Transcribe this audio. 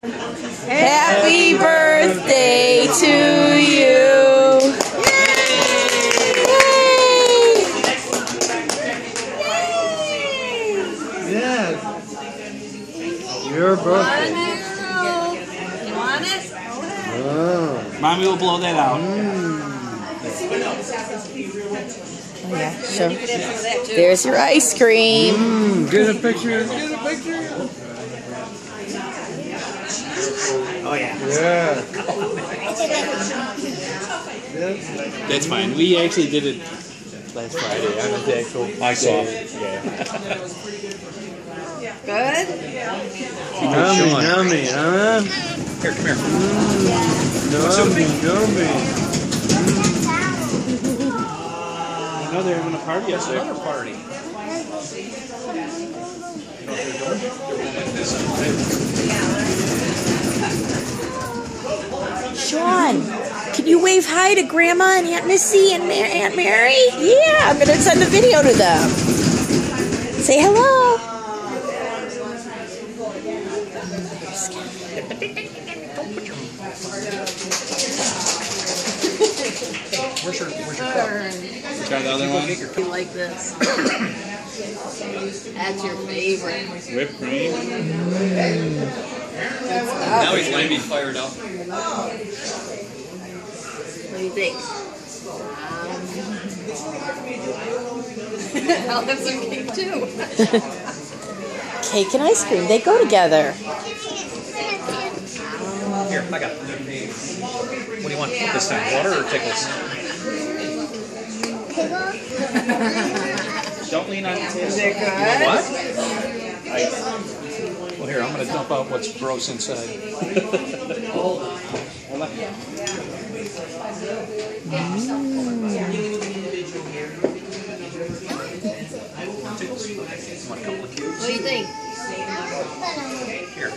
Happy birthday to you. Yes. Your birthday. You want it? Oh. Mommy will blow that out. Oh, yeah, sure. There's your ice cream. Get a picture. Get a picture. Oh yeah. Yeah. That's fine. We actually did it last Friday on the actual day. Yeah. Good? Yummy, huh? Here, come here. Yummy. I know they were having a party yesterday. Another party. Sean, can you wave hi to Grandma and Aunt Missy and Aunt Mary? Yeah, I'm going to send the video to them. Say hello. Where's your cup? Try the other one? You like this? That's your favorite. Whipped cream. Now he's going to be fired up. What do you think? I'll have some cake too. Cake and ice cream, they go together. Here, I got it. What do you want this time? Water or tickles? Don't lean on the table. Is it good? You know what? Well, here, I'm going to dump out what's gross inside. Hold on. Want a couple of cubes? What do you think? Here.